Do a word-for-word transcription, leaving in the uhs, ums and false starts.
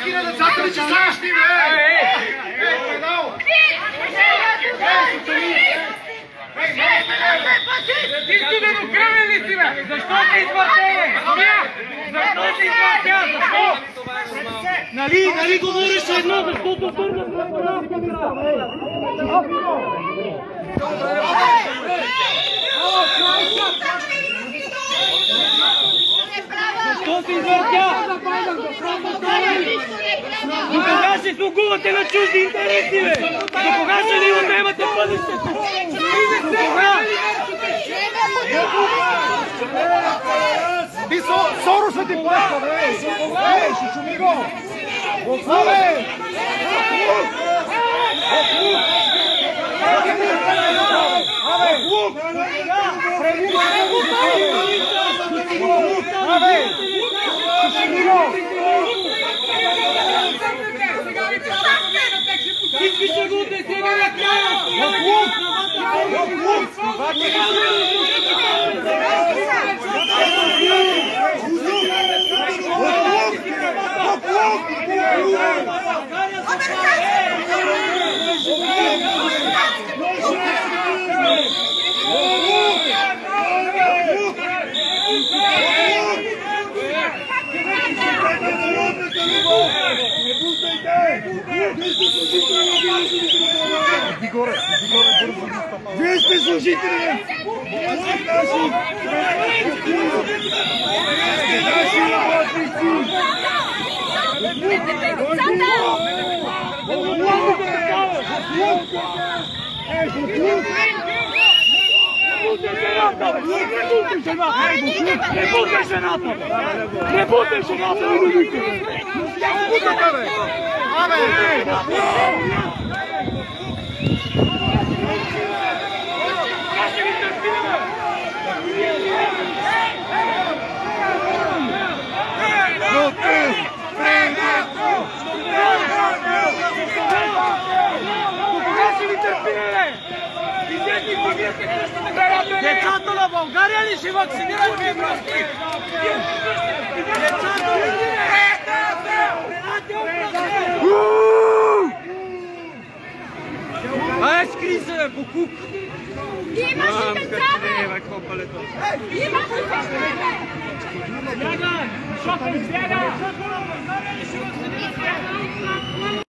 майки на децата ли, че сега ще има, е! Ей, педал! Ти си демокрамен ли си, бе? Защо си извъртел? Защо си извъртел? Защо? Нали, нали говориш едно, защото първа препаравка ми става. Защо си извъртя? До кога ще слугувате на чужди интереси, бе? До кога ще ни отнемате бъдещето? До кога? Би Сороса ти плаща, бе! Ей, ще чуми го! Абе! Абе! Лук! Абе! Чуми го! Всички ще го отнесеме на края! Лук! Лук! Иди горе, иди горе, бързо. Вие сте служители! Вие сте наши! Вие сте наши работници! Не бутай жената! Не бутай жената! Децата на България ли ще вакцинират вие прости? Децата ли ли? Ай, скри се, бе, букук! Имаш ли деца, бе? Имаш ли деца, бе? Бяга! Шофер, бяга! Децата на България ли ще вакцинират?